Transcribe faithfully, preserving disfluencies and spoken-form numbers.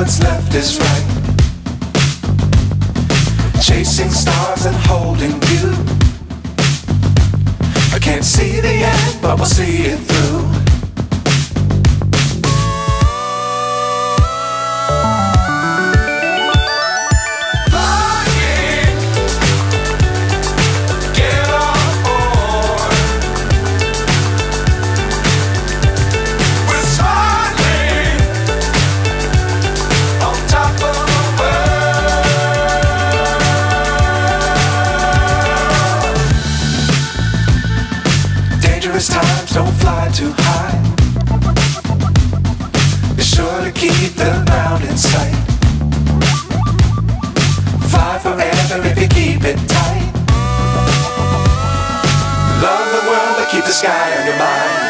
what's left is right. Chasing stars and holding you. I can't see the end, but we'll see it through. Dangerous times, don't fly too high. Be sure to keep the ground in sight. Fly forever if you keep it tight. Love the world, but keep the sky on your mind.